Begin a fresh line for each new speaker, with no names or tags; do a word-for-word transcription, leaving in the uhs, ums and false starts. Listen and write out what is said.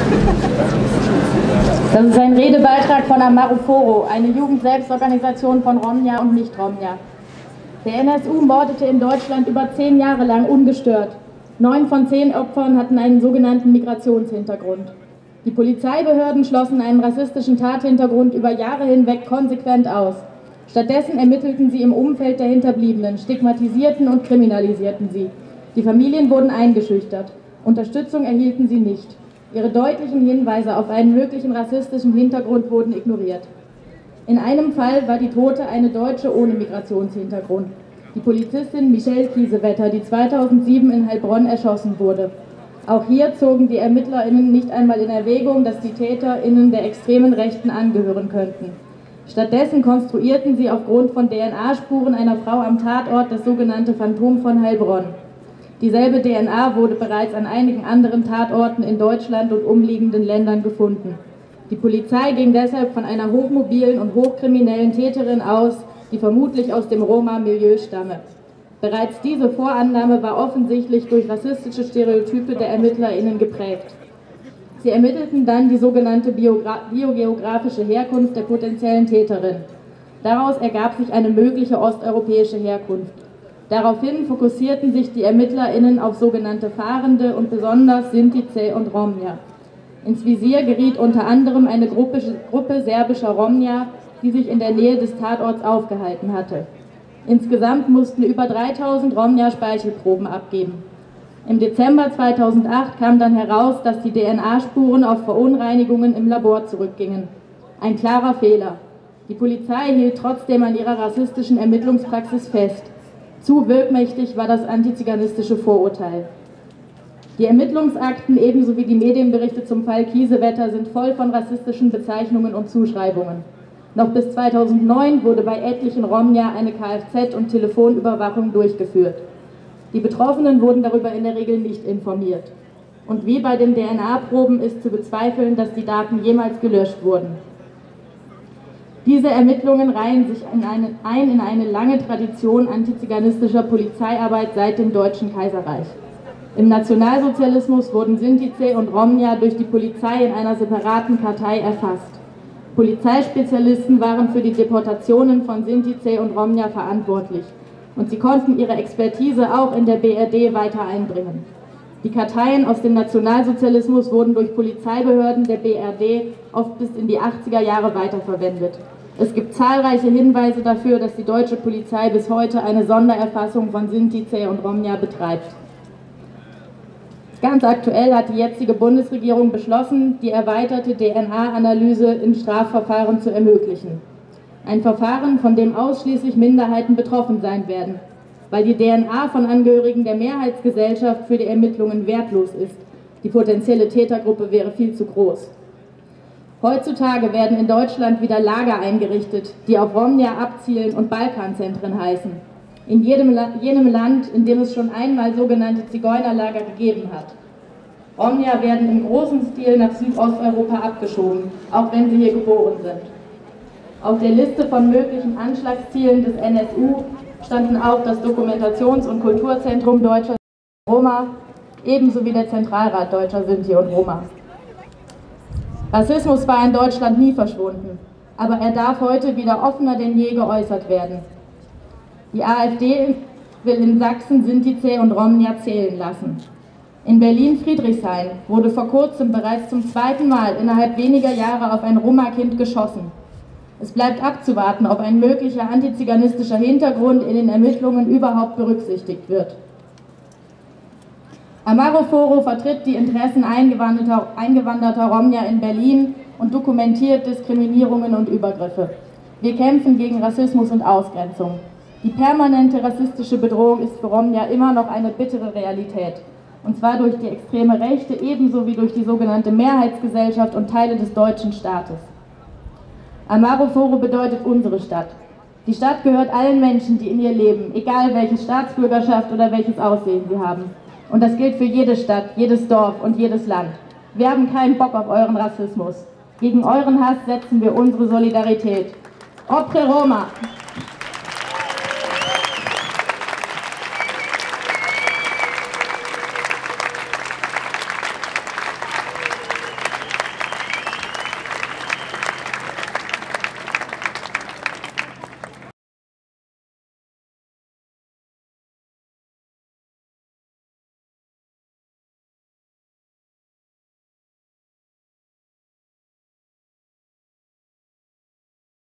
Das ist ein Redebeitrag von Amaro Foro, eine Jugendselbstorganisation von Romja und Nicht-Romja. Der N S U mordete in Deutschland über zehn Jahre lang ungestört. Neun von zehn Opfern hatten einen sogenannten Migrationshintergrund. Die Polizeibehörden schlossen einen rassistischen Tathintergrund über Jahre hinweg konsequent aus. Stattdessen ermittelten sie im Umfeld der Hinterbliebenen, stigmatisierten und kriminalisierten sie. Die Familien wurden eingeschüchtert. Unterstützung erhielten sie nicht. Ihre deutlichen Hinweise auf einen möglichen rassistischen Hintergrund wurden ignoriert. In einem Fall war die Tote eine Deutsche ohne Migrationshintergrund, die Polizistin Michelle Kiesewetter, die zweitausendsieben in Heilbronn erschossen wurde. Auch hier zogen die ErmittlerInnen nicht einmal in Erwägung, dass die TäterInnen der extremen Rechten angehören könnten. Stattdessen konstruierten sie aufgrund von D N A-Spuren einer Frau am Tatort das sogenannte Phantom von Heilbronn. Dieselbe D N A wurde bereits an einigen anderen Tatorten in Deutschland und umliegenden Ländern gefunden. Die Polizei ging deshalb von einer hochmobilen und hochkriminellen Täterin aus, die vermutlich aus dem Roma-Milieu stamme. Bereits diese Vorannahme war offensichtlich durch rassistische Stereotype der ErmittlerInnen geprägt. Sie ermittelten dann die sogenannte biogeografische Herkunft der potenziellen Täterin. Daraus ergab sich eine mögliche osteuropäische Herkunft. Daraufhin fokussierten sich die ErmittlerInnen auf sogenannte Fahrende und besonders Sinti, Zeh und Romja. Ins Visier geriet unter anderem eine Gruppe, Gruppe serbischer Romja, die sich in der Nähe des Tatorts aufgehalten hatte. Insgesamt mussten über dreitausend Romja Speichelproben abgeben. Im Dezember zweitausendacht kam dann heraus, dass die D N A-Spuren auf Verunreinigungen im Labor zurückgingen. Ein klarer Fehler. Die Polizei hielt trotzdem an ihrer rassistischen Ermittlungspraxis fest. Zu wirkmächtig war das antiziganistische Vorurteil. Die Ermittlungsakten ebenso wie die Medienberichte zum Fall Kiesewetter sind voll von rassistischen Bezeichnungen und Zuschreibungen. Noch bis zweitausendneun wurde bei etlichen Romja eine Kfz- und Telefonüberwachung durchgeführt. Die Betroffenen wurden darüber in der Regel nicht informiert. Und wie bei den D N A-Proben ist zu bezweifeln, dass die Daten jemals gelöscht wurden. Diese Ermittlungen reihen sich in eine, ein in eine lange Tradition antiziganistischer Polizeiarbeit seit dem Deutschen Kaiserreich. Im Nationalsozialismus wurden Sinti, Zeh und Romja durch die Polizei in einer separaten Kartei erfasst. Polizeispezialisten waren für die Deportationen von Sinti, Zeh und Romja verantwortlich und sie konnten ihre Expertise auch in der B R D weiter einbringen. Die Karteien aus dem Nationalsozialismus wurden durch Polizeibehörden der B R D oft bis in die achtziger Jahre weiterverwendet. Es gibt zahlreiche Hinweise dafür, dass die deutsche Polizei bis heute eine Sondererfassung von Sinti, Zeh und Romja betreibt. Ganz aktuell hat die jetzige Bundesregierung beschlossen, die erweiterte D N A-Analyse in Strafverfahren zu ermöglichen. Ein Verfahren, von dem ausschließlich Minderheiten betroffen sein werden, weil die D N A von Angehörigen der Mehrheitsgesellschaft für die Ermittlungen wertlos ist. Die potenzielle Tätergruppe wäre viel zu groß. Heutzutage werden in Deutschland wieder Lager eingerichtet, die auf Romja abzielen und Balkanzentren heißen. In jedem, jenem Land, in dem es schon einmal sogenannte Zigeunerlager gegeben hat. Romja werden im großen Stil nach Südosteuropa abgeschoben, auch wenn sie hier geboren sind. Auf der Liste von möglichen Anschlagszielen des N S U standen auch das Dokumentations- und Kulturzentrum Deutscher Sinti und Roma, ebenso wie der Zentralrat Deutscher Sinti und Roma. Rassismus war in Deutschland nie verschwunden, aber er darf heute wieder offener denn je geäußert werden. Die AfD will in Sachsen Sinti, Zeh und Romja zählen lassen. In Berlin-Friedrichshain wurde vor kurzem bereits zum zweiten Mal innerhalb weniger Jahre auf ein Roma-Kind geschossen. Es bleibt abzuwarten, ob ein möglicher antiziganistischer Hintergrund in den Ermittlungen überhaupt berücksichtigt wird. Amaro Foro vertritt die Interessen eingewanderter, eingewanderter Romja in Berlin und dokumentiert Diskriminierungen und Übergriffe. Wir kämpfen gegen Rassismus und Ausgrenzung. Die permanente rassistische Bedrohung ist für Romja immer noch eine bittere Realität. Und zwar durch die extreme Rechte ebenso wie durch die sogenannte Mehrheitsgesellschaft und Teile des deutschen Staates. Amaro Foro bedeutet unsere Stadt. Die Stadt gehört allen Menschen, die in ihr leben, egal welche Staatsbürgerschaft oder welches Aussehen sie haben. Und das gilt für jede Stadt, jedes Dorf und jedes Land. Wir haben keinen Bock auf euren Rassismus. Gegen euren Hass setzen wir unsere Solidarität. Opre Roma!